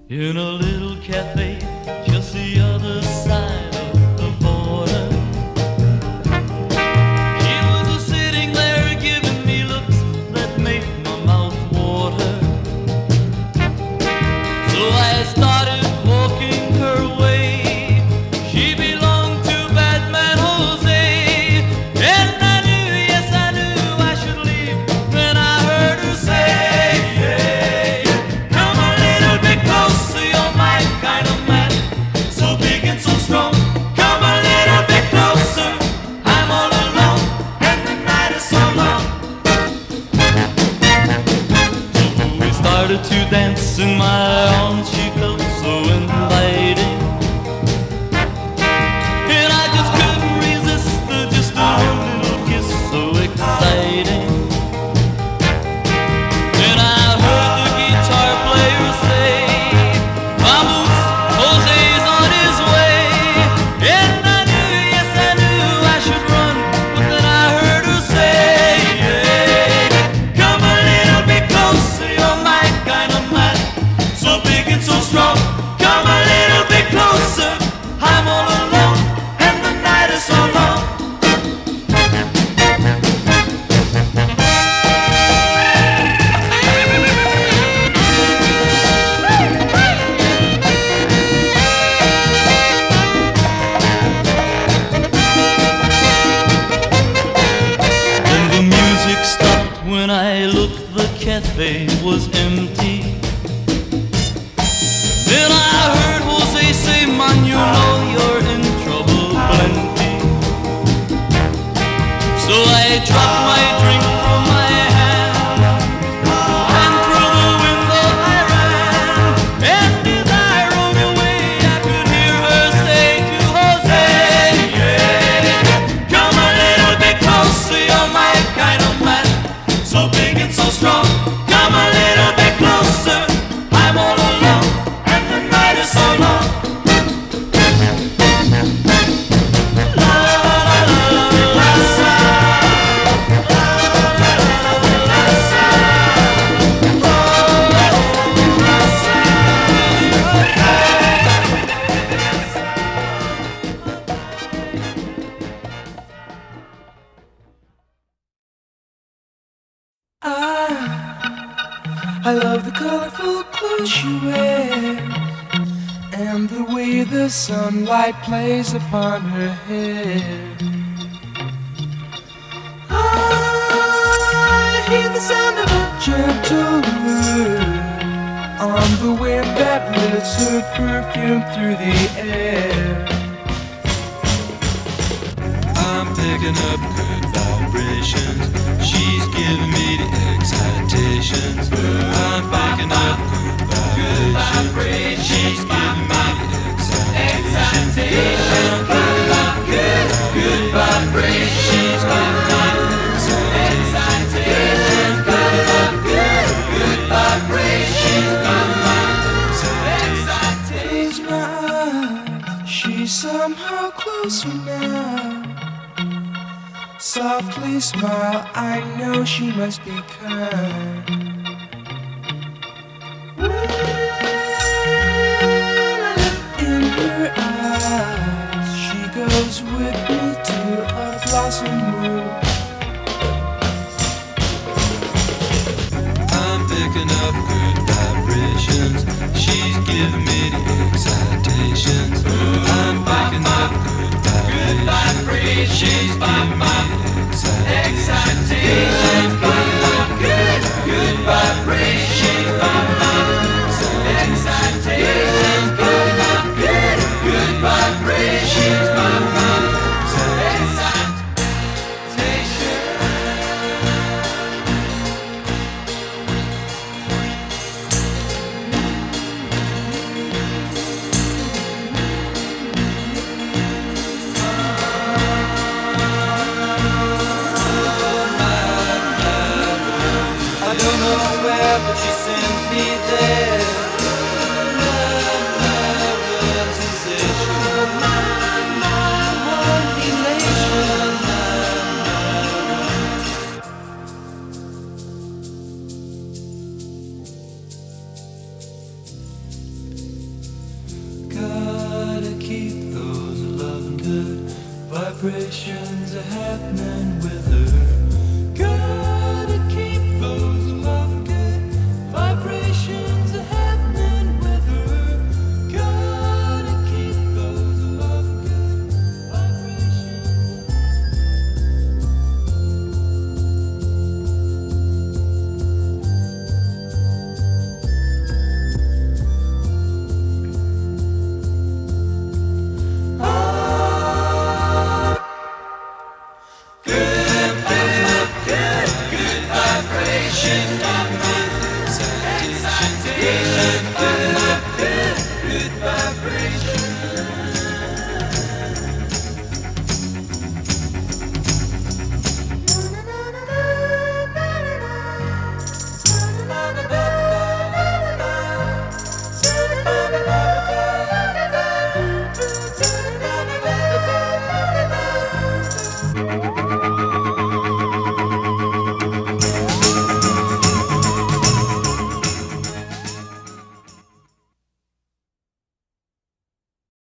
in a little cafe just the other side of the border. She was sitting there giving me looks that made my mouth water. So I started walking her way. She belonged to Batman Jose, and I knew, yes I knew I should leave when I heard her say, hey, come a little bit closer, you're my kind of man, so big and so strong. Come a little bit closer, I'm all alone, and the night is so long. So we started to dance in my arms, she felt so inviting, and I just couldn't resist her, just a little kiss so exciting. Then I heard the guitar player say, vamos, Jose's on his way. And I knew, yes I knew I should run, but then I heard her say, hey, come a little bit closer, you're my kind of man, so big and so strong. Come a little bit closer, I'm all alone, and the night is so long. Then the music stopped when I looked, the cafe was empty. Then I heard Jose say, man, you know you're in trouble plenty. So I dropped my drink from my hand, and through the window I ran. And as I rode away, I could hear her say to Jose, yeah, come a little bit closer, you're my kind of man, so big and so strong. Come a little bit closer, I'm all alone, and the night is so long. La la la la la la. I love the colorful clothes she wears, and the way the sunlight plays upon her hair. I hear the sound of a gentle word on the wind that lifts her perfume through the air. I'm picking up good vibrations. She's giving me the excitations. I'm picking up good vibrations. She's giving me the excitations. I'm picking up good vibrations. She's giving me the excitations. Picking up good vibrations. She's giving me the Close my eyes, she's somehow closer now. Softly smile, I know she must be kind. In her eyes, she goes with me to a blossom room. I'm picking up good vibrations. She's giving me the excitations. I'm picking up good vibrations. She's giving me the excitations. Picking up good vibrations. She's giving me the excitations. Picking up good vibrations. She's giving me the excitations. I don't know where, but she sends me there. My sensation, my elation. vibrations are happening with her. Gotta keep those love good vibrations are happening with her. Gotta keep those love good vibrations. Good vibrations.